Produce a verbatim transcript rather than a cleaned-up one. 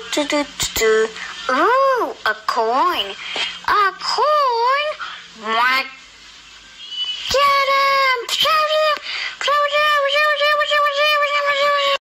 Do, do, do, do. Ooh, a coin. A coin?